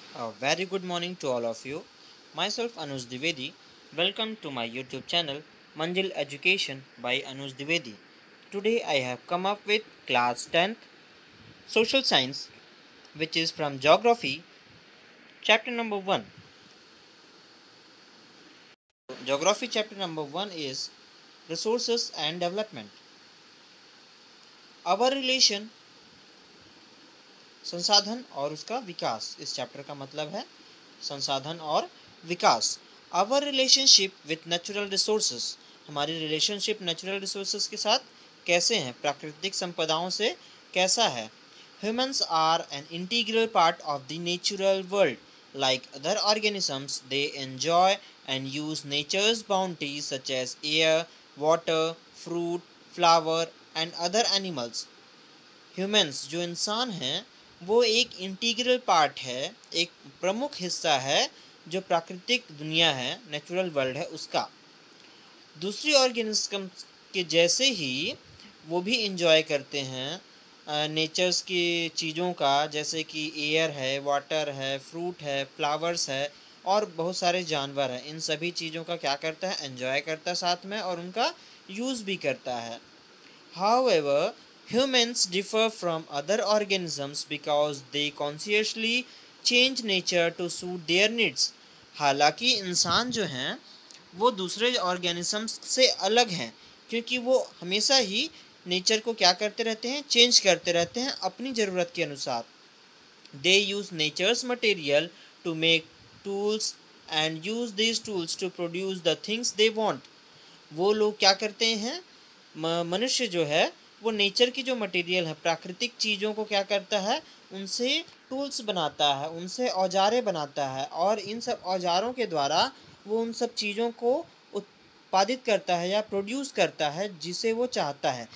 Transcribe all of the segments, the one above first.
A very good morning to all of you. Myself Anuj Dwivedi. Welcome to my YouTube channel Manjil Education by Anuj Dwivedi. Today I have come up with class 10th Social Science, which is from Geography, chapter number 1. Geography chapter number 1 is Resources and Development. Our relation संसाधन और उसका विकास, इस chapter का मतलब है संसाधन और विकास। Our relationship with natural resources, हमारी रिलेशनशिप नेचुरल रिसोर्सेस के साथ कैसे हैं, प्राकृतिक संपदाओं से कैसा है। Humans are an integral part of the natural world like other organisms, they enjoy and use nature's boundaries such as air, water, fruit, flower and other animals. Humans जो इंसान हैं वो एक इंटीग्रल पार्ट है, एक प्रमुख हिस्सा है जो प्राकृतिक दुनिया है, नेचुरल वर्ल्ड है उसका। दूसरी ऑर्गेनिज्म के जैसे ही वो भी इंजॉय करते हैं नेचर्स की चीज़ों का, जैसे कि एयर है, वाटर है, फ्रूट है, फ्लावर्स है और बहुत सारे जानवर हैं। इन सभी चीज़ों का क्या करता है, एंजॉय करता है साथ में और उनका यूज़ भी करता है। However, humans differ from other organisms because they consciously change nature to suit their needs. हालांकि इंसान जो हैं वो दूसरे ऑर्गेनिजम्स से अलग हैं क्योंकि वो हमेशा ही नेचर को क्या करते रहते हैं, चेंज करते रहते हैं अपनी ज़रूरत के अनुसार। They use nature's material to make tools and use these tools to produce the things they want. वो लोग क्या करते हैं, मनुष्य जो है वो नेचर की जो मटेरियल है, प्राकृतिक चीज़ों को क्या करता है, उनसे टूल्स बनाता है, उनसे औजारें बनाता है और इन सब औजारों के द्वारा वो उन सब चीज़ों को उत्पादित करता है या प्रोड्यूस करता है जिसे वो चाहता है।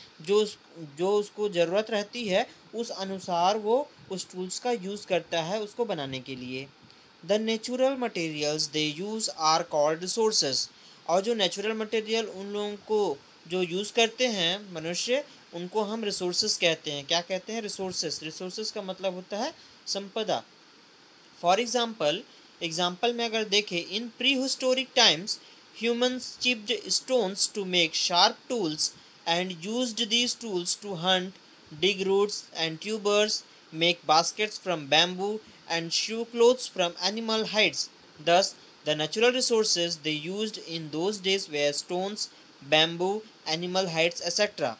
जो उसको ज़रूरत रहती है उस अनुसार वो उस टूल्स का यूज़ करता है उसको बनाने के लिए। The natural materials they use are called resources, और जो नेचुरल मटेरियल उन लोगों को जो यूज़ करते हैं मनुष्य, उनको हम रिसोर्सेज कहते हैं। क्या कहते हैं, रिसोर्सेज। रिसोर्सेज का मतलब होता है संपदा। फॉर एग्जाम्पल में अगर देखें, in prehistoric times humans chipped stones to make sharp tools and used these tools to hunt, dig roots and tubers, make baskets from bamboo, and sew clothes from animal hides. Thus, the natural resources they used in those days were stones, bamboo, animal hides, etc.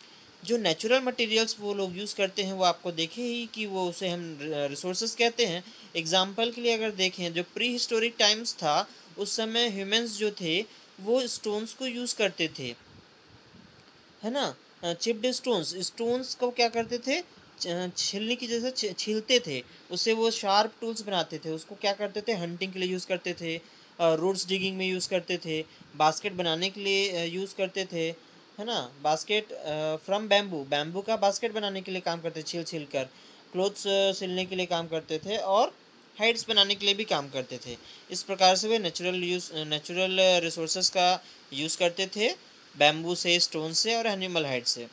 जो natural materials वो लोग use करते हैं वो आपको देखे ही कि वो उसे हम रिसोर्सेज कहते हैं। एग्जाम्पल के लिए अगर देखें, जो प्री हिस्टोरिक टाइम्स था उस समय ह्यूमंस जो थे वो स्टोन्स को यूज़ करते थे, है ना। चिप्ड स्टोन्स, स्टोन्स को क्या करते थे, छीलने की जैसे छीलते थे, उससे वो शार्प टूल्स बनाते थे। उसको क्या करते थे, हंटिंग के लिए यूज़ करते थे, रूट्स डिगिंग में यूज़ करते थे, बास्केट बनाने के लिए यूज़ करते थे, है ना। बास्केट फ्रॉम बैम्बू, बैम्बू का बास्केट बनाने के लिए काम करते थे, छील छील कर। क्लोथ्स सिलने के लिए काम करते थे और हाइड्स बनाने के लिए भी काम करते थे। इस प्रकार से वे नेचुरल रिसोर्सेज का यूज़ करते थे, बैम्बू से, स्टोन से और एनिमल हाइड से।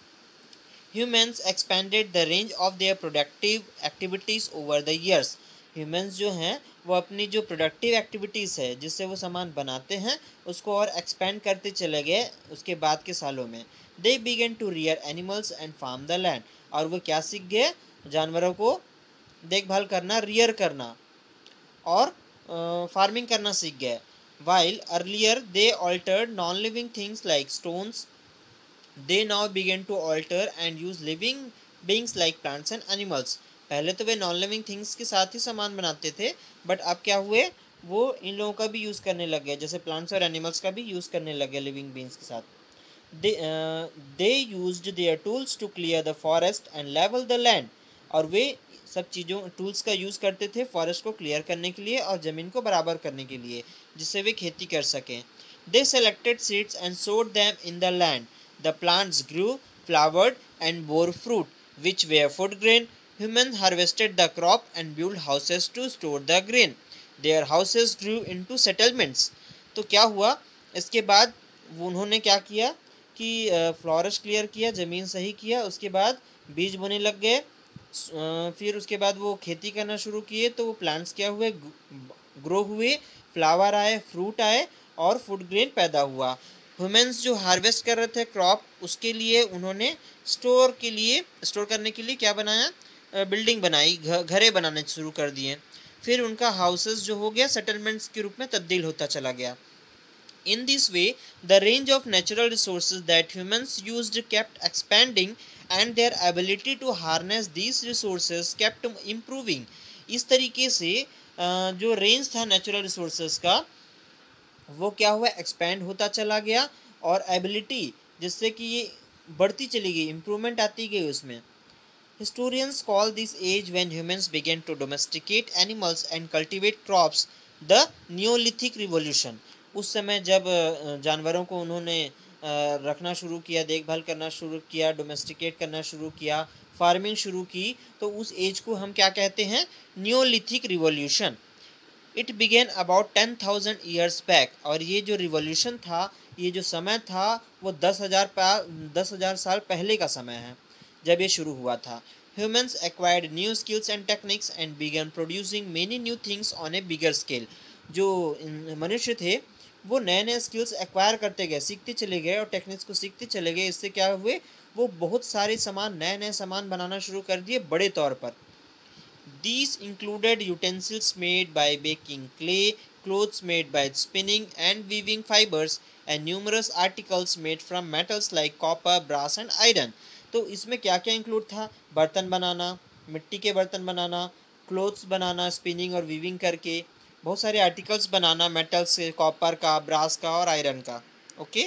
Humans expanded the range of their productive activities over the years. Humans जो हैं वो अपनी जो प्रोडक्टिव एक्टिविटीज़ है जिससे वो सामान बनाते हैं उसको और एक्सपेंड करते चले गए उसके बाद के सालों में। They began to rear animals and farm the land, और वो क्या सीख गए, जानवरों को देखभाल करना, रियर करना और फार्मिंग करना सीख गए। While earlier they altered non-living things like stones, they now began to alter and use living beings like plants and animals. पहले तो वे नॉन लिविंग थिंग्स के साथ ही सामान बनाते थे, बट अब क्या हुए, वो इन लोगों का भी यूज़ करने लग गए, जैसे प्लांट्स और एनिमल्स का भी यूज़ करने लग गए लिविंग बींग्स के साथ। they used their tools to clear the forest and level the land, और वे सब चीज़ों टूल्स का यूज़ करते थे फॉरेस्ट को क्लियर करने के लिए और ज़मीन को बराबर करने के लिए जिससे वे खेती कर सकें। they selected seeds and sowed them in the land. The plants grew, flowered and bore fruit, which were food grain. Humans harvested the crop and built houses to store the grain. Their houses grew into settlements. तो क्या हुआ, इसके बाद उन्होंने क्या किया कि forest clear किया, ज़मीन सही किया, उसके बाद बीज बोने लग गए, फिर उसके बाद वो खेती करना शुरू किए, तो वो प्लांट्स क्या हुए, ग्रो हुए, फ्लावर आए, फ्रूट आए और फूड ग्रेन पैदा हुआ। ह्यूमंस जो हार्वेस्ट कर रहे थे क्रॉप, उसके लिए उन्होंने स्टोर करने के लिए क्या बनाया, बिल्डिंग बनाई, घरें बनाने शुरू कर दिए। फिर उनका हाउसेस जो हो गया सेटलमेंट्स के रूप में तब्दील होता चला गया। In this way, the range of natural resources that humans used kept expanding and their ability to harness these resources kept improving. इस तरीके से जो रेंज था नेचुरल रिसोर्सेज का, वो क्या हुआ, एक्सपैंड होता चला गया, और एबिलिटी जिससे कि ये बढ़ती चली गई, इम्प्रूवमेंट आती गई उसमें। Historians call this age when humans began to domesticate animals and cultivate crops the Neolithic Revolution. उस समय जब जानवरों को उन्होंने रखना शुरू किया, देखभाल करना शुरू किया, डोमेस्टिकेट करना शुरू किया, फार्मिंग शुरू की, तो उस एज को हम क्या कहते हैं, neolithic revolution. It began about 10,000 years back, और ये जो रिवॉल्यूशन था, ये जो समय था, वो 10,000 साल पहले का समय है जब ये शुरू हुआ था। Humans acquired new skills and techniques and began producing many new things on a bigger scale. जो मनुष्य थे वो नए नए स्किल्स एक्वायर करते गए, सीखते चले गए और टेक्निक्स को सीखते चले गए। इससे क्या हुए, वो बहुत सारे सामान, नए नए सामान बनाना शुरू कर दिए बड़े तौर पर। These included utensils made by baking clay, clothes made by spinning and weaving fibers, and numerous articles made from metals like copper, brass and iron. तो इसमें क्या क्या इंक्लूड था, बर्तन बनाना, मिट्टी के बर्तन बनाना, क्लोथ्स बनाना स्पिनिंग और वीविंग करके, बहुत सारे आर्टिकल्स बनाना मेटल से, कॉपर का, ब्रास का और आयरन का। ओके,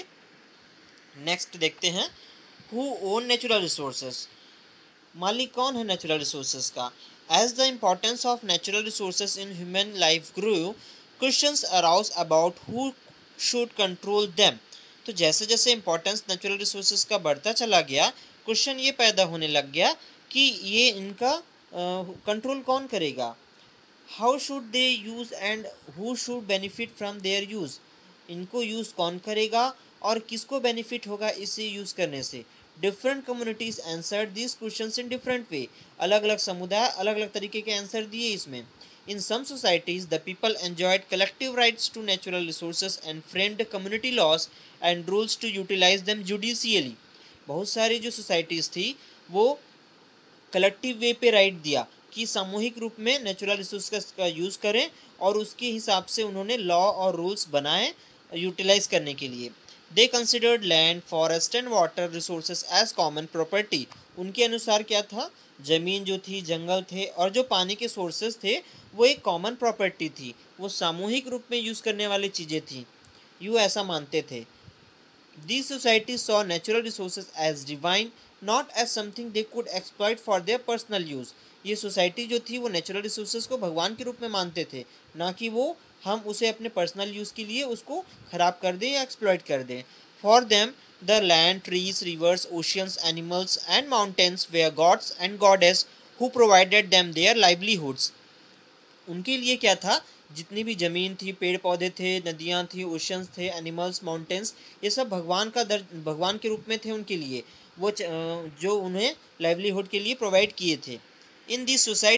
नेक्स्ट देखते हैं, हु ओन नेचुरल रिसोर्सेज, मालिक कौन है नेचुरल रिसोर्सेज का। As the importance of natural resources in human life grew, questions arose about who should control them. तो जैसे जैसे इम्पोर्टेंस नेचुरल रिसोर्सेज का बढ़ता चला गया, क्वेश्चन ये पैदा होने लग गया कि ये इनका कंट्रोल कौन करेगा। How should they use and who should benefit from their use, इनको यूज कौन करेगा और किसको बेनिफिट होगा इसे यूज करने से। Different communities answered this questions in different way, अलग अलग समुदाय अलग अलग तरीके के आंसर दिए इसमें। In some societies the people enjoyed collective rights to natural resources and framed community laws and rules to utilize them judicially. बहुत सारी जो सोसाइटीज थी वो कलेक्टिव वे पे राइट दिया कि सामूहिक रूप में नेचुरल रिसोर्स का यूज़ करें, और उसके हिसाब से उन्होंने लॉ और रूल्स बनाए यूटिलाइज करने के लिए। They considered land, forest and water resources as common property. उनके अनुसार क्या था, जमीन जो थी, जंगल थे और जो पानी के सोर्सेज थे, वो एक कॉमन प्रॉपर्टी थी, वो सामूहिक रूप में यूज़ करने वाली चीज़ें थी, यूँ ऐसा मानते थे। These societies saw natural resources as divine, not as something they could exploit for their personal use. ये सोसाइटी जो थी वो नेचुरल रिसोर्सेज को भगवान के रूप में मानते थे, ना कि वो हम उसे अपने पर्सनल यूज के लिए उसको खराब कर दें या एक्सप्लॉइट कर दें। For them the land, trees, rivers, oceans, animals and mountains were gods and goddess who provided them their livelihoods. उनके लिए क्या था, जितनी भी ज़मीन थी, पेड़ पौधे थे, नदियाँ थी, ओशंस थे, एनिमल्स, माउंटेन्स, ये सब भगवान के रूप में थे उनके लिए, वो जो उन्हें लाइवलीहुड के लिए प्रोवाइड किए थे। In this society,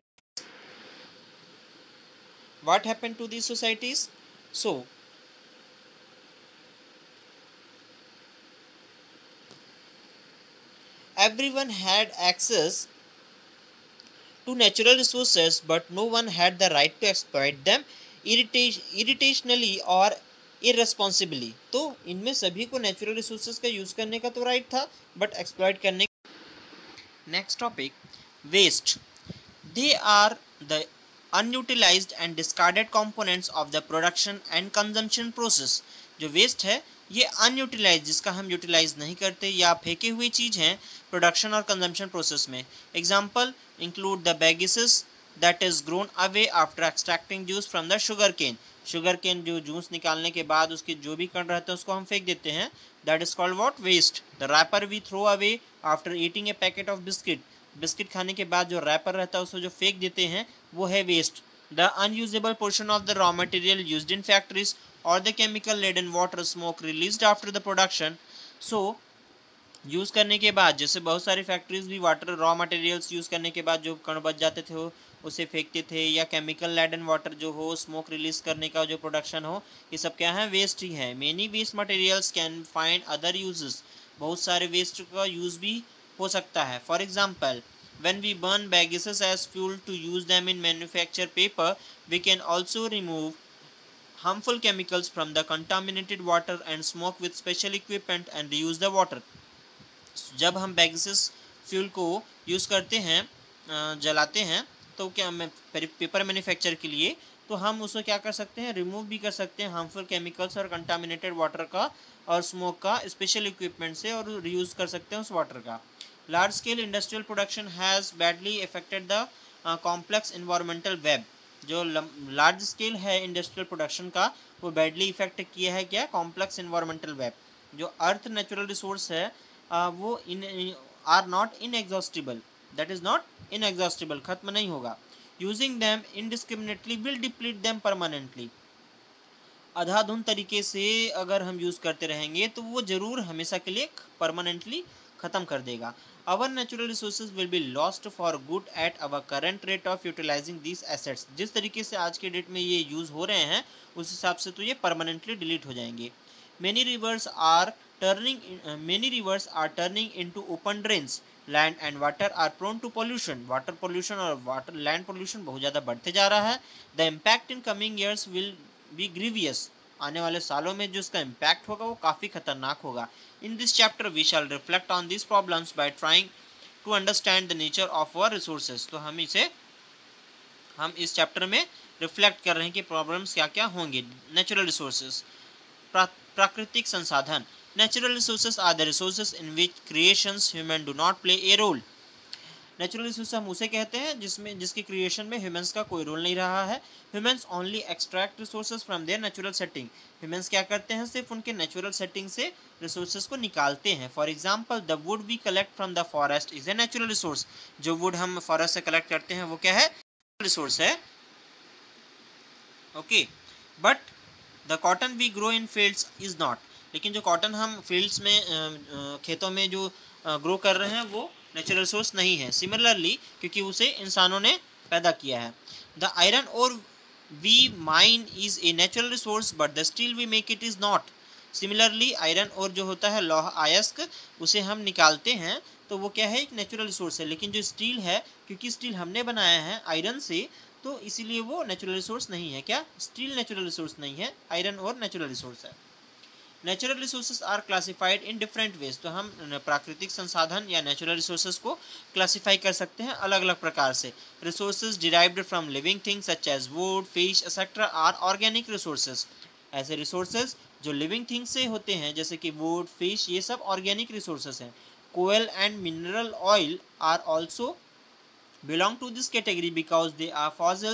what happen to this societies, so everyone had access to natural resources, but no one had the right to exploit them irritationally or irresponsibly। तो इनमें सभी को नेचुरल रिसोर्सेज का use करने का तो राइट था, but exploit करने। Next topic, waste. They are the unutilized and discarded components of the production and consumption process। जो वेस्ट है ये अनयूटिलाइज, जिसका हम यूटिलाइज नहीं करते या फेंके हुई चीज हैं प्रोडक्शन और कंजम्पशन प्रोसेस में। Example include the bagasse that is thrown away after extracting juice from the sugar cane. Sugar cane जो जूस निकालने के बाद उसके जो भी कण रहते हैं उसको हम फेंक देते हैं, that is called what, waste. The wrapper we throw away after eating a packet of biscuit. Biscuit खाने के बाद जो रैपर रहता है उसको जो फेंक देते हैं वो है waste. The unusable portion of the raw material used in factories और the chemical laden water smoke released after the production. So use करने के बाद जैसे बहुत सारी फैक्ट्रीज भी वाटर रॉ मटेरियल्स यूज़ करने के बाद जो कण बच जाते थे वो उसे फेंकते थे, या केमिकल लैडन वाटर जो हो, स्मोक रिलीज करने का जो प्रोडक्शन हो, ये सब क्या है, वेस्ट ही है। Many waste materials can find other uses, बहुत सारे वेस्ट का यूज़ भी हो सकता है। For example, when we burn bagases as fuel to use them in manufacture paper, we can also remove harmful chemicals from the contaminated water and smoke with special equipment and reuse the water। जब हम बैगेसेस fuel को use करते हैं, जलाते हैं, तो क्या paper manufacture के लिए, तो हम उसको क्या कर सकते हैं, रिमूव भी कर सकते हैं हार्मफुल केमिकल्स और कंटामिनेटेड वाटर का और स्मोक का स्पेशल इक्विपमेंट से, और रीयूज़ कर सकते हैं उस वाटर का। Large scale industrial production has badly affected the complex environmental web. जो लार्ज स्केल है इंडस्ट्रियल प्रोडक्शन का, वो बैडली इफेक्ट किया है क्या, कॉम्प्लेक्स इन्वायरमेंटल वेब। जो अर्थ नेचुरल रिसोर्स है, वो are not inexhaustible, that is not inexhaustible, खत्म नहीं होगा। Using them indiscriminately will deplete them permanently. अंधाधुंध तरीके से अगर हम यूज़ करते रहेंगे तो वो ज़रूर हमेशा के लिए परमानेंटली ख़त्म कर देगा। Our natural resources will be lost for good at our current rate of utilizing these assets. जिस तरीके से आज के डेट में ये यूज़ हो रहे हैं, उस हिसाब से तो ये परमानेंटली डिलीट हो जाएंगे। Many rivers are turning into open drains. Land and water are prone to pollution. Water pollution और land pollution बहुत ज़्यादा बढ़ते जा रहा है। The impact in coming years will be grievous. आने वाले सालों में जो इसका impact होगा वो काफ़ी खतरनाक होगा। In this chapter we shall reflect on these problems by trying to understand the nature of our resources. तो हम इस चैप्टर में रिफ्लेक्ट कर रहे हैं कि प्रॉब्लम्स क्या क्या होंगे। नेचुरल रिसोर्सेज, प्राकृतिक संसाधन। Natural resources are the resources in which creations human do not play a role. Natural resource हम उसे कहते हैं जिसके क्रिएशन में ह्यूमंस का कोई रोल नहीं रहा है। Humans only extract resources from their natural setting. Humans क्या करते हैं, सिर्फ उनके नेचुरल सेटिंग से रिसोर्सेज को निकालते हैं। For example, the wood we collect from the forest is a natural resource. जो वुड हम फॉरेस्ट से कलेक्ट करते हैं वो क्या है, रिसोर्स है। Okay, but the cotton we grow in fields is not. लेकिन जो कॉटन हम फील्ड्स में खेतों में जो ग्रो कर रहे हैं वो नेचुरल रिसोर्स नहीं है। सिमिलरली, क्योंकि उसे इंसानों ने पैदा किया है। The iron ore we mine is a natural resource but the steel we make it is not. Similarly, iron ore जो होता है लौह अयस्क, उसे हम निकालते हैं तो वो क्या है, एक नेचुरल रिसोर्स है। लेकिन जो स्टील है, क्योंकि स्टील हमने बनाया है आयरन से, तो इसीलिए वो नेचुरल रिसोर्स नहीं है। क्या, स्टील नेचुरल रिसोर्स नहीं है, आयरन और नेचुरल रिसोर्स है। Natural resources are classified in different ways. तो हम प्राकृतिक संसाधन या नेचुरल रिसोर्सेज को क्लासिफाई कर सकते हैं अलग अलग प्रकार से। Resources derived from living things such as wood, fish etcetera are organic resources. ऐसे रिसोर्सेज जो लिविंग थिंग्स से होते हैं, जैसे कि वुड, फिश, ये सब ऑर्गेनिक रिसोर्सेज हैं। Coal and mineral oil are also belong to this category because they are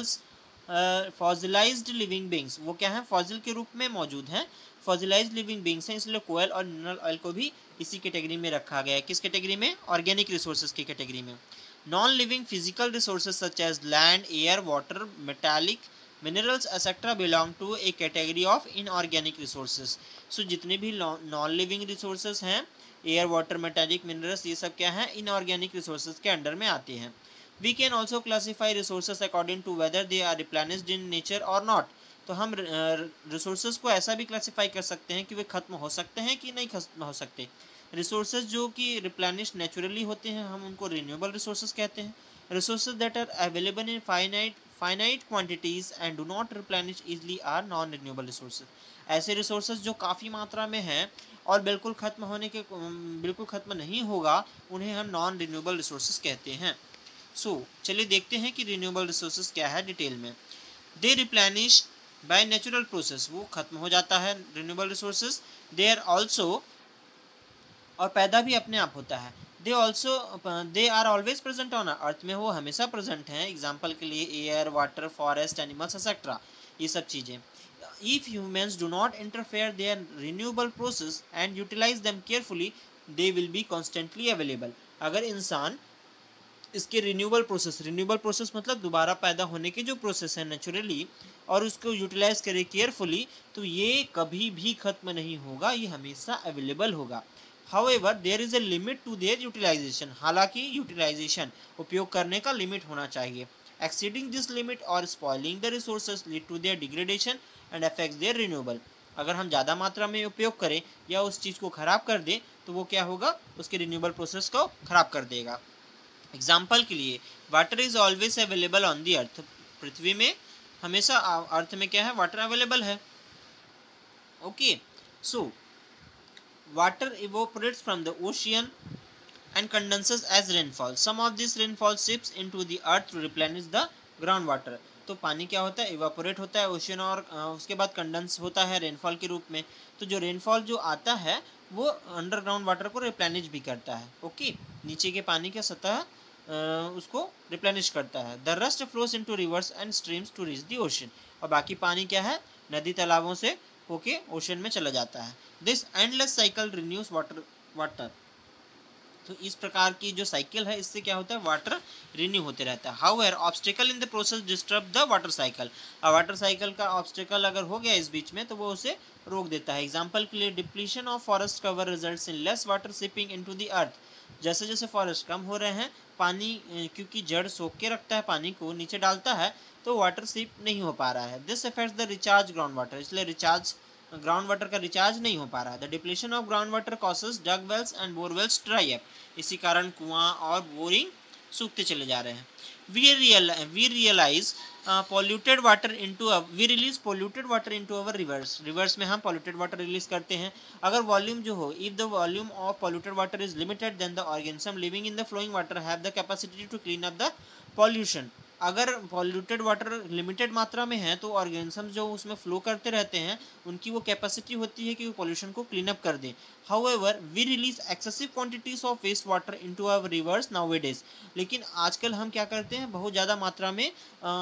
fossilized living beings। वो क्या है, फॉसिल के रूप में मौजूद हैं, फॉसिलाइज्ड लिविंग बींग्स हैं, इसलिए कोयल और मिनरल ऑयल को भी इसी कैटेगरी में रखा गया है। किस कैटेगरी में, ऑर्गेनिक रिसोर्सेज की कैटेगरी में। Non living physical resources such as land, air, water, metallic minerals etcetera belong to a category of inorganic resources. So जितने भी नॉन लिविंग रिसोर्सेज हैं, एयर, वाटर, मेटालिक, मिनरल्स, ये सब क्या है, इनऑर्गेनिक रिसोर्सेज के अंडर में आते हैं। We can also classify resources according to whether they are replenished in nature or not। तो हम रिसोर्सेज को ऐसा भी क्लासीफाई कर सकते हैं कि वे खत्म हो सकते हैं कि नहीं खत्म हो सकते। रिसोर्सेज जो कि रिप्लेनिश नेचुरली होते हैं, हम उनको रिन्यूएबल रिसोर्सेज कहते हैं। Resources that are available in finite quantities and do not replenish easily are non renewable resources. ऐसे रिसोर्सेज जो काफ़ी मात्रा में हैं और बिल्कुल खत्म नहीं होगा, उन्हें हम नॉन रिन्यूएबल रिसोर्सेज कहते हैं। चलिए देखते हैं कि रिन्यूएबल रिसोर्सेज क्या है डिटेल में। They replenish by natural process, वो खत्म हो जाता है renewable resources. They are also, और पैदा भी अपने आप होता है। They are always present on earth, में वो हमेशा प्रेजेंट हैं। एग्जाम्पल के लिए air, water, forest, animals etcetera, ये सब चीज़ें। If humans do not interfere their renewable process and utilize them carefully, they will be constantly available। अगर इंसान इसके रिन्यूएबल प्रोसेस मतलब दोबारा पैदा होने के जो प्रोसेस है नेचुरली, और उसको यूटिलाइज करे केयरफुली, तो ये कभी भी खत्म नहीं होगा, ये हमेशा अवेलेबल होगा। However, there is a limit to their utilization. हालांकि यूटिलाइजेशन उपयोग करने का लिमिट होना चाहिए. Exceeding this limit or spoiling the resources lead to their degradation and affects their renewable. अगर हम ज़्यादा मात्रा में उपयोग करें या उस चीज़ को खराब कर दें तो वो क्या होगा, उसके रिन्यूएबल प्रोसेस को खराब कर देगा. एग्जाम्पल के लिए, water is always available on the earth. पृथ्वी में हमेशा अर्थ में क्या है, वाटर अवेलेबल है. Okay, so water evaporates from the ocean and condenses as rainfall. Some of this rainfall seeps into the earth to replenish the ground water. तो पानी क्या होता है, इवापोरेट होता है ओशियन और उसके बाद कंडेंस होता है रेनफॉल के रूप में. तो जो रेनफॉल जो आता है वो अंडरग्राउंड वाटर को रिप्लेनिश भी करता है. ओके, नीचे के पानी का सतह उसको रिप्लेनिश करता है. The rest flows into rivers and streams to reach the ocean. और बाकी पानी क्या है, नदी तालाबों से होके ओशन में चला जाता है. This endless cycle renews water. तो इस प्रकार की जो साइकिल है इससे क्या होता है, वाटर रिन्यू होते रहता है. However obstacle in the process disturb the water cycle. और वाटर साइकिल का ऑब्स्टिकल अगर हो गया इस बीच में तो वो उसे रोक देता है. एग्जांपल के लिए, depletion of forest cover results in less water seeping into the earth. जैसे जैसे फॉरेस्ट कम हो रहे हैं, पानी क्योंकि जड़ सोख के रखता है पानी को, नीचे डालता है, तो वाटर सीप नहीं हो पा रहा है. This affects the recharge ground water. इसलिए रिचार्ज ग्राउंड वाटर का रिचार्ज नहीं हो पा रहा है. The depletion of ground water causes dug wells and bore wells dry up. इसी कारण कुआं और बोरिंग सूखते चले जा रहे हैं. We realise polluted water into we release polluted water into our rivers. Rivers में हम polluted water रिलीज करते हैं. अगर वॉल्यूम जो हो, if the volume of polluted water is limited, then the organism living in the flowing water have the capacity to clean up the pollution. अगर polluted water limited मात्रा में है तो ऑर्गेनिज्म जो उसमें फ्लो करते रहते हैं उनकी वो कैपेसिटी होती है कि वो पॉल्यूशन को क्लीन अप कर दें. However we release excessive quantities of waste water into our rivers nowadays. लेकिन आजकल हम क्या करते हैं, बहुत ज़्यादा मात्रा में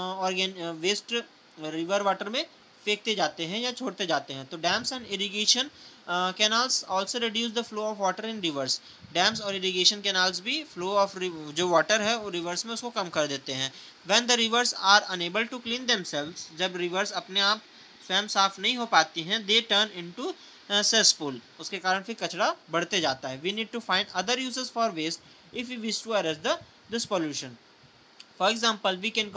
वेस्ट रिवर वाटर में फेंकते जाते हैं या छोड़ते जाते हैं. तो dams and irrigation canals also reduce the flow of water in rivers. Dams और इरिगेशन कैनाल्स भी फ्लो ऑफ जो वाटर है वो रिवर्स में उसको कम कर देते हैं. When the rivers are unable to clean themselves. जब रिवर्स अपने आप स्वयं साफ नहीं हो पाती हैं, दे टर्न इनटू सेसपूल. उसके कारण फिर कचरा बढ़ते जाता है. We need to find other uses for waste if we wish to arrest this pollution. For example, we can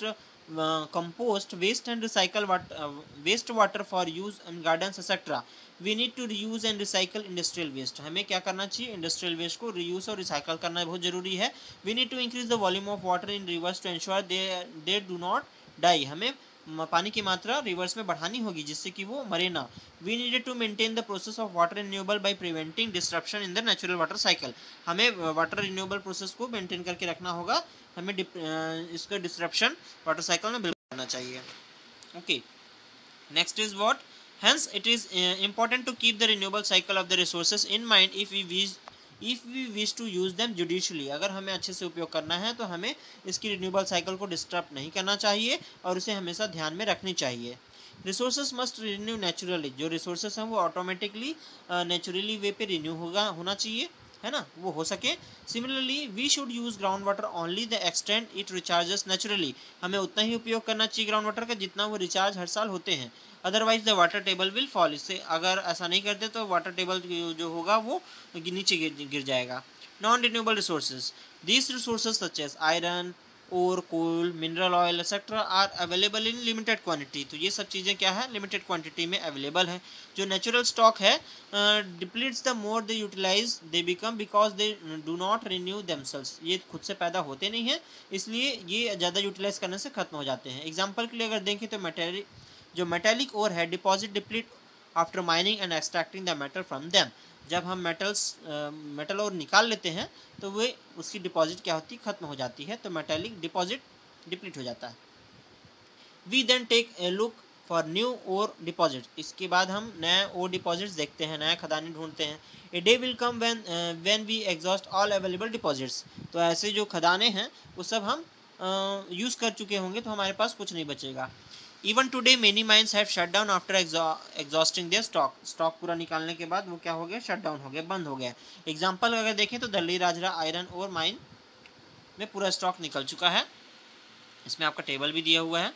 compost waste and recycle waste water for use in gardens etc. We need to reuse and recycle industrial waste. हमें क्या करना चाहिए, industrial waste को reuse और recycle करना बहुत जरूरी है. We need to increase the volume of water in rivers to ensure they do not die. हमें पानी की मात्रा रिवर्स में बढ़ानी होगी जिससे कि वो मरे ना. We needed to maintain the process of water renewable by preventing disruption in the natural water cycle. हमें वाटर रिन्यूएबल प्रोसेस को मेंटेन करके रखना होगा. हमें इसका डिस्ट्रप्शन वाटर साइकिल में बिल्कुल करना चाहिए. Okay, next is what, hence it is important to keep the renewable cycle of the resources in mind if we wish to use them judicially. अगर हमें अच्छे से उपयोग करना है तो हमें इसकी रिन्यूएबल साइकिल को डिस्टर्ब नहीं करना चाहिए और उसे हमेशा ध्यान में रखनी चाहिए. Resources must renew naturally. जो रिसोर्सेज हैं वो ऑटोमेटिकली नेचुरली वे पे रिन्यू होना चाहिए, है ना, वो हो सके. Similarly we should use ground water only the extent it recharges naturally. हमें उतना ही उपयोग करना चाहिए ग्राउंड वाटर का जितना वो रिचार्ज हर साल होते हैं. Otherwise the water table will fall. इससे अगर ऐसा नहीं करते तो वाटर टेबल जो होगा वो नीचे गिर जाएगा. Non renewable resources. These resources such as iron, ore coal, mineral oil etcetera are available in limited quantity. तो ये सब चीज़ें क्या है, लिमिटेड क्वांटिटी में अवेलेबल है. जो नेचुरल स्टॉक है depletes the more they utilise they become because they do not renew themselves. ये खुद से पैदा होते नहीं हैं इसलिए ये ज़्यादा यूटिलाइज करने से खत्म हो जाते हैं. एग्जाम्पल के लिए अगर देखें तो जो मेटेलिक ओर है deposit deplete after mining and extracting the metal from them. जब हम मेटल और निकाल लेते हैं तो वे उसकी डिपॉजिट क्या होती है, खत्म हो जाती है. तो मेटेलिक डिपॉजिट डिप्लीट हो जाता है. We then take a look for new ore deposit. इसके बाद हम नए ओर डिपॉजिट्स देखते हैं, नए खदानें ढूंढते हैं. A day will come when we exhaust all available deposits. तो ऐसे जो खदानें हैं वो सब हम यूज़ कर चुके होंगे तो हमारे पास कुछ नहीं बचेगा. Even today many mines have shut down after exhausting their stock. Stock पूरा निकालने के बाद वो क्या हो गया, शट डाउन हो गया, बंद हो गया. एग्जाम्पल अगर देखें तो Dalli Rajhara iron ore mine में पूरा स्टॉक निकल चुका है. इसमें आपका टेबल भी दिया हुआ है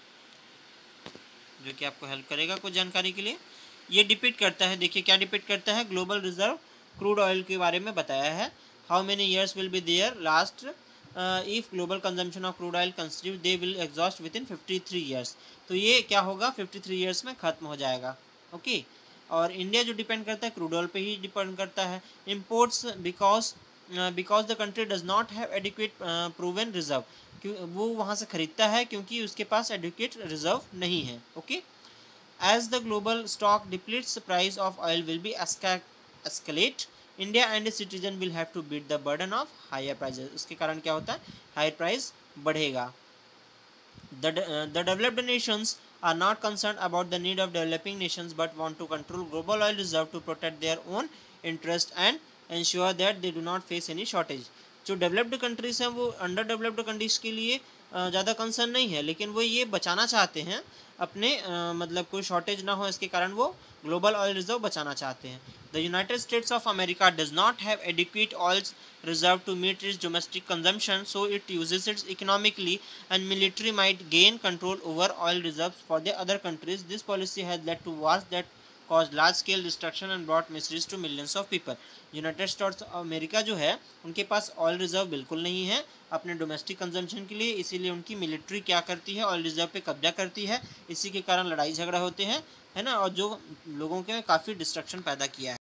जो कि आपको हेल्प करेगा कुछ जानकारी के लिए. ये डिपिक्ट करता है, देखिए क्या डिपिक्ट करता है, ग्लोबल रिजर्व क्रूड ऑयल के बारे में बताया है। How many years will be there last if global consumption of crude oil consider they will exhaust within 53 years. तो ये क्या होगा, 53 ईयर्स में खत्म हो जाएगा। ओके और इंडिया जो डिपेंड करता है क्रूड ऑयल पे ही डिपेंड करता है। Imports because the country does not have adequate proven reserve, वो वहाँ से खरीदता है क्योंकि उसके पास एडिक्वेट रिजर्व नहीं है। Okay as the global stock depletes, the price of oil will be escalate. India and its citizen will have to bear the burden of higher prices. उसके कारण क्या होता है, higher price बढ़ेगा। The developed nations are not concerned about the need of developing nations but want to control global oil reserve to protect their own interest and ensure that they do not face any shortage. जो developed countries हैं वो under developed countries के लिए ज़्यादा concern नहीं है, लेकिन वो ये बचाना चाहते हैं अपने मतलब कोई शॉर्टेज ना हो, इसके कारण वो ग्लोबल ऑयल रिजर्व बचाना चाहते हैं। The United States of America does not have adequate oil reserve to meet its domestic consumption, so it uses it economically, and military might gain control over oil reserves for the other countries. This policy has led to wars that caused large scale destruction and brought miseries to millions of people. United States America जो है उनके पास oil reserve बिल्कुल नहीं है अपने domestic consumption के लिए, इसीलिए उनकी मिलिट्री क्या करती है, ऑयल रिजर्व पे कब्जा करती है, इसी के कारण लड़ाई झगड़ा होते हैं, है ना, और जो लोगों के काफ़ी डिस्ट्रक्शन पैदा किया है।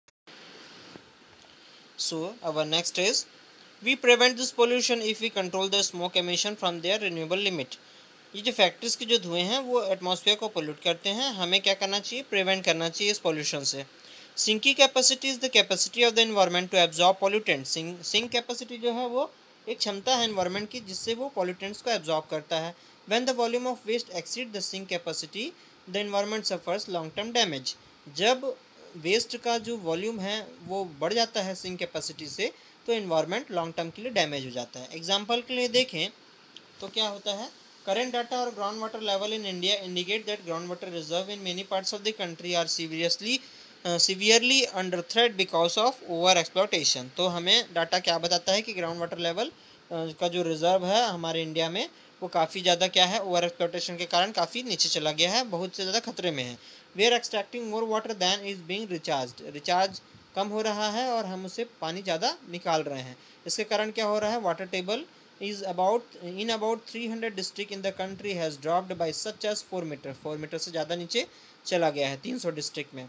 So our next is, we prevent this pollution if we control the smoke emission from their renewable limit. ये जो फैक्ट्रीज के जो धुएं हैं वो एटमॉस्फेयर को पोल्यूट करते हैं, हमें क्या करना चाहिए, प्रिवेंट करना चाहिए इस पोल्यूशन से। Sink capacity is the capacity of the environment to absorb pollutant. Sink capacity जो है वो एक क्षमता है एनवायरनमेंट की जिससे वो पॉल्यूटेंट्स को एब्जॉर्ब करता है। When the volume of waste exceed the sink capacity the environment suffers long term damage. जब वेस्ट का जो वॉल्यूम है वो बढ़ जाता है सिंक कैपेसिटी से, तो एनवायरनमेंट लॉन्ग टर्म के लिए डैमेज हो जाता है। एग्जाम्पल के लिए देखें तो क्या होता है, current data or groundwater level in India indicate that groundwater reserve in many parts of the country are severely under threat because of over exploitation। तो हमें डाटा क्या बताता है कि ग्राउंड वाटर लेवल का जो रिजर्व है हमारे इंडिया में वो काफ़ी ज़्यादा क्या है, ओवर एक्सप्लॉयटेशन के कारण काफ़ी नीचे चला गया है, बहुत से ज़्यादा खतरे में है। We are extracting more water than is being recharge कम हो रहा है और हम उससे पानी ज़्यादा निकाल रहे हैं, इसके कारण क्या हो रहा है, water table is about 300 district in the country has dropped by such as 4 meter। 4 metre से ज़्यादा नीचे चला गया है 300 डिस्ट्रिक्ट में।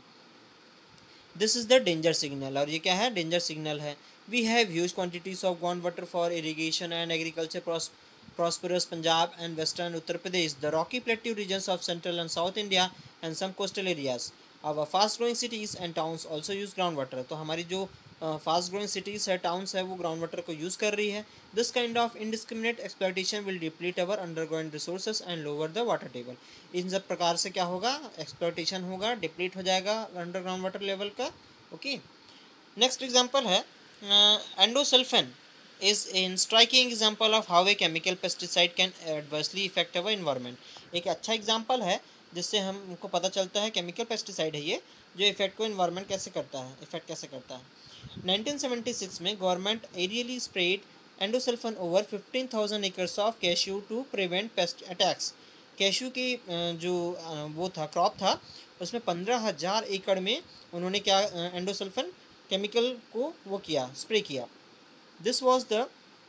This is the danger signal, और ये क्या है, डेंजर सिग्नल है। We have huge quantities of ground water for irrigation and agriculture prosperous Punjab and western Uttar Pradesh, the rocky plateau regions of central and south India, and some coastal areas. Our fast growing cities and towns also use groundwater। तो हमारी जो fast growing cities है, towns है, वो ground water को use कर रही है। This kind of indiscriminate exploitation will deplete our underground resources and lower the water table. इन सब प्रकार से क्या होगा, एक्सप्लॉयटेशन होगा, डिप्लीट हो जाएगा अंडरग्राउंड वाटर लेवल का। ओके नेक्स्ट एग्जांपल है endosulfan is in striking example of how a chemical pesticide can adversely affect our environment। एक अच्छा एग्जांपल है जिससे हमको पता चलता है केमिकल पेस्टिसाइड है ये जो इफेक्ट को इन्वायरमेंट कैसे करता है, इफेक्ट कैसे करता है। 1976 में government aerially spread endosulfan over 15,000 acres of cashew to prevent pest attacks. Cashew की जो वो था, क्रॉप था, उसमें 15,000 एकड़ में उन्होंने क्या एंडोसल्फान केमिकल को वो किया, स्प्रे किया। This was the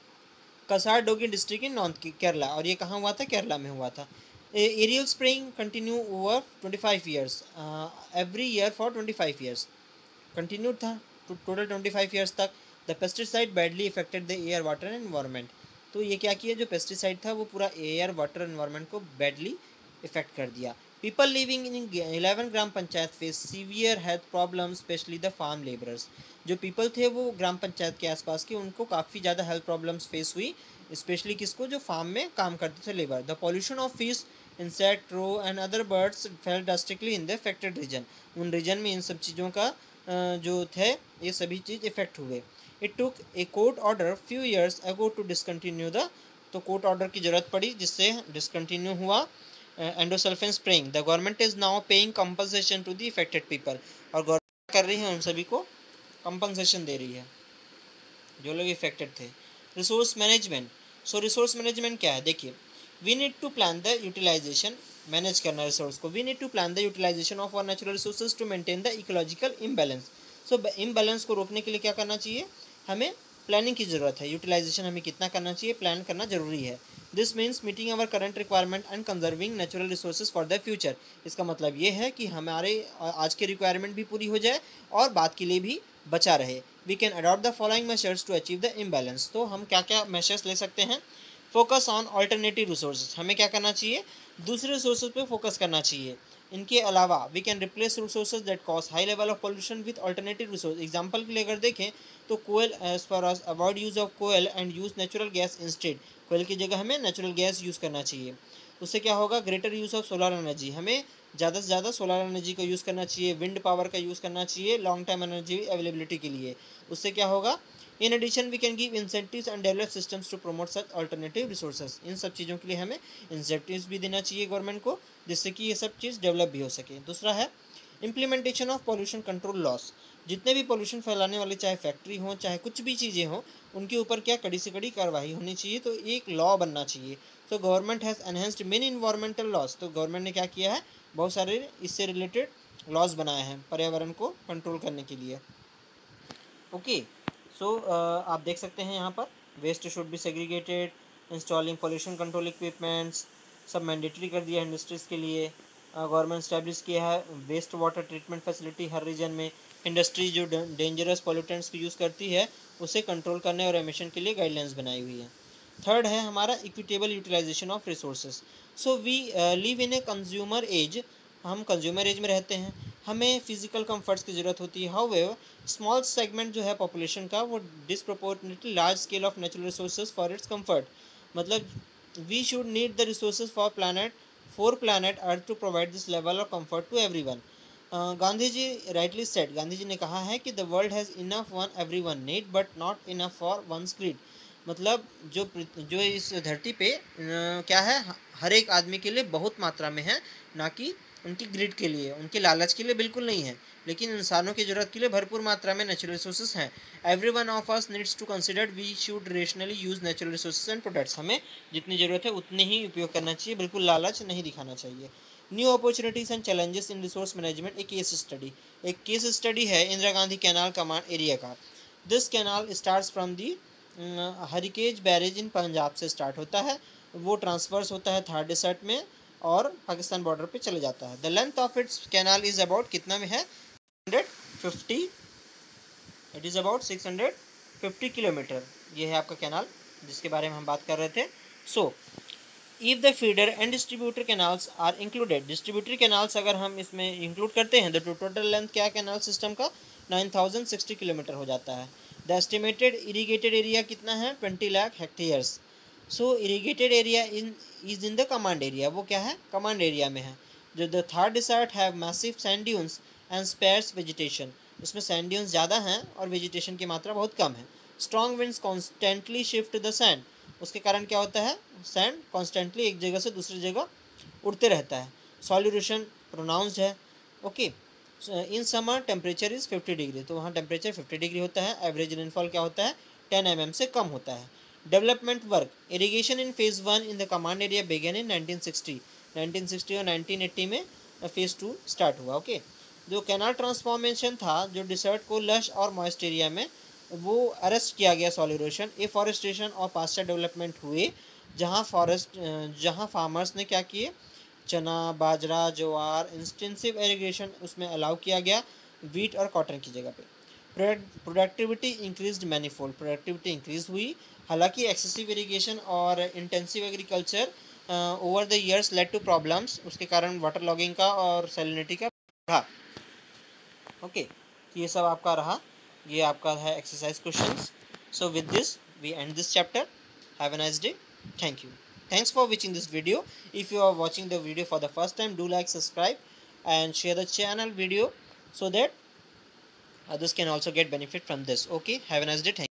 Kasaragod district in north Kerala, और ये कहाँ हुआ था, केरला में हुआ था। Aerial spraying continue over 25 years, every year for 25 years continued था, टोटल 25 ईयर्स तक। The pesticide badly affected the air water and environment. तो ये क्या किया, जो पेस्टिसाइड था वो पूरा एयर वाटर एनवायरनमेंट को बैडली इफेक्ट कर दिया। People living in 11 gram panchayat face severe health problem, especially the farm labourers. जो पीपल थे वो ग्राम पंचायत के आसपास के, उनको काफ़ी ज़्यादा हेल्थ प्रॉब्लम्स फेस हुई, स्पेशली किसको, जो फार्म में काम करते थे, labour. The pollution of fish, insect, roe and other birds fell drastically in the affected region. उन रीजन में इन सब चीज़ों का जो थे ये सभी चीज़ इफेक्ट हुए। It took a court order few years ago to discontinue the, तो कोर्ट ऑर्डर की ज़रूरत पड़ी जिससे डिसकंटिन्यू हुआ endosulfan spraying. The government is now paying compensation to the affected people, और गवर्नमेंट कर रही है उन सभी को कंपनसेशन दे रही है जो लोग इफेक्टेड थे। Resource management, so resource management क्या है, देखिए, we need to plan the utilization, manage करना रिसोर्स को। We need to plan the utilization of our natural resources to maintain the ecological imbalance. So imbalance को रोकने के लिए क्या करना चाहिए, हमें प्लानिंग की ज़रूरत है। यूटिलाइजेशन हमें कितना करना चाहिए, प्लान करना जरूरी है। This means meeting our current requirement and conserving natural resources for the future. इसका मतलब ये है कि हमारे आज के रिक्वायरमेंट भी पूरी हो जाए और बाद के लिए भी बचा रहे। We can adopt the following measures to achieve the imbalance. तो हम क्या क्या मेजर्स ले सकते हैं, फोकस ऑन ऑल्टरनेटिव रिसोर्सेज, हमें क्या करना चाहिए, दूसरे रिसोर्सेज पे फोकस करना चाहिए। इनके अलावा we can replace resources that cause high level of pollution with alternative resource. Example के लिए अगर देखें तो कोयल, as far as avoid use of कोयल and use natural gas instead. कोयल की जगह हमें नेचुरल गैस यूज़ करना चाहिए। उससे क्या होगा, greater use of solar energy, हमें ज़्यादा से ज़्यादा सोलर एनर्जी का यूज़ करना चाहिए, विंड पावर का यूज़ करना चाहिए लॉन्ग टर्म एनर्जी अवेलेबिलिटी के लिए। उससे क्या होगा, in addition we can give incentives and develop systems to promote such alternative resources. इन सब चीज़ों के लिए हमें इंसेंटिव्स भी देना चाहिए गवर्नमेंट को, जिससे कि ये सब चीज़ डेवलप भी हो सके। दूसरा है implementation of pollution control laws. जितने भी पॉल्यूशन फैलाने वाले, चाहे फैक्ट्री हो चाहे कुछ भी चीज़ें हों, उनके ऊपर क्या कड़ी से कड़ी कार्रवाई होनी चाहिए। तो एक लॉ बनना चाहिए। तो government has enhanced many environmental laws. तो गवर्नमेंट ने क्या किया है, बहुत सारे इससे रिलेटेड लॉज बनाए हैं पर्यावरण को कंट्रोल करने के लिए। ओके, सो आप देख सकते हैं यहाँ पर waste should be segregated, installing pollution control equipments, सब मैंडेटरी कर दिया है इंडस्ट्रीज़ के लिए। गवर्नमेंट स्टैब्लिश किया है वेस्ट वाटर ट्रीटमेंट फैसिलिटी हर रीजन में। इंडस्ट्री जो डेंजरस पॉल्यूटेंट्स को यूज़ करती है उसे कंट्रोल करने और एमिशन के लिए गाइडलाइंस बनाई हुई है। थर्ड है हमारा equitable utilization of resources. So we live in a consumer age, हम कंज्यूमर एज में रहते हैं, हमें फिजिकल कंफर्ट्स की ज़रूरत होती है। हाउएवर स्मॉल सेगमेंट जो है पॉपुलेशन का, वो disproportionately large scale of natural resources for its comfort. मतलब we should need the resources for planet earth to provide this level of comfort to everyone. Gandhi ji rightly said, Gandhi ji ने कहा है कि the world has enough one every one need but not enough for one greed. मतलब जो इस धरती पे क्या है, हर एक आदमी के लिए बहुत मात्रा में है, ना कि उनकी ग्रिड के लिए, उनके लालच के लिए बिल्कुल नहीं है। लेकिन इंसानों की ज़रूरत के लिए भरपूर मात्रा में नेचुरल रिसोर्सेज हैं। Every one of us needs to consider we should rationally use natural resources and products. हमें जितनी ज़रूरत है उतने ही उपयोग करना चाहिए, बिल्कुल लालच नहीं दिखाना चाहिए। New opportunities and challenges in resource management, एक केस स्टडी है Indira Gandhi canal command area का। This canal starts from the Harike barrage in Punjab से स्टार्ट होता है, वो ट्रांसफर्स होता है थार डेसर्ट में और पाकिस्तान बॉर्डर पे चले जाता है। The length of its canal is about कितना में है, 650, इट इज़ अबाउट 650 किलोमीटर। ये है आपका कैनाल जिसके बारे में हम बात कर रहे थे। So if the feeder and distributor canals are included, distributory canals अगर हम इसमें इंक्लूड करते हैं तो टोटल लेंथ क्या कैनाल सिस्टम का 9060 किलोमीटर हो जाता है। द एस्टिमेटेड इरीगेटेड एरिया कितना है, 20 lakh hectares. So irrigated area is in the command area, वो क्या है, कमांड एरिया में है। जो the Thar desert have massive sand dunes and sparse vegetation, उसमें सैंड ड्यून्स ज़्यादा हैं और वेजिटेशन की मात्रा बहुत कम है। Strong winds constantly shift the sand, उसके कारण क्या होता है, सैंड कॉन्स्टेंटली एक जगह से दूसरी जगह उड़ते रहता है। सॉल्यूशन प्रोनाउंस्ड है। Okay, in summer temperature is 50 degree, तो वहाँ टेम्परेचर 50 डिग्री होता है। एवरेज रेनफॉल क्या होता है, 10 mm से कम होता है। Development work, irrigation in phase 1 in the command area began in 1960 और 1980 में फेज़ 2 स्टार्ट हुआ। ओके, जो कैनाल ट्रांसफॉर्मेशन था, जो डिसर्ट को लश और मॉइस्ट एरिया में, वो अरेस्ट किया गया सॉल्यूशन। एफॉरेस्टेशन और पास्चर डेवलपमेंट हुए, जहाँ फार्मर्स ने क्या किए, चना, बाजरा, ज्वार, इंटेंसिव इरिगेशन उसमें अलाउ किया गया वीट और कॉटन की जगह पे। Productivity increased manifold, productivity increase हुई। हालांकि एक्सेसिव इरिगेशन और intensive agriculture over the years led to problems, उसके कारण वाटर लॉगिंग का और सैलिनिटी का बढ़ा। ओके, तो ये सब आपका रहा, ये आपका है exercise questions. So with this we end this chapter. Have a nice day, thank you. Thanks for watching this video. If you are watching the video for the first time, do like, subscribe and share the channel video so that others can also get benefit from this. Okay, have a nice day. Thank you.